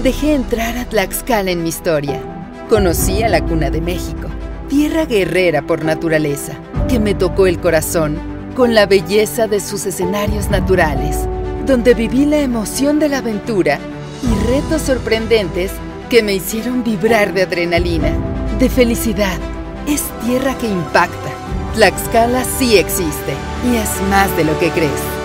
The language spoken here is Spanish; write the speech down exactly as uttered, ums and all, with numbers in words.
dejé entrar a Tlaxcala en mi historia. Conocí a la cuna de México, tierra guerrera por naturaleza, que me tocó el corazón con la belleza de sus escenarios naturales, donde viví la emoción de la aventura y retos sorprendentes que me hicieron vibrar de adrenalina, de felicidad. Es tierra que impacta. Tlaxcala sí existe y es más de lo que crees.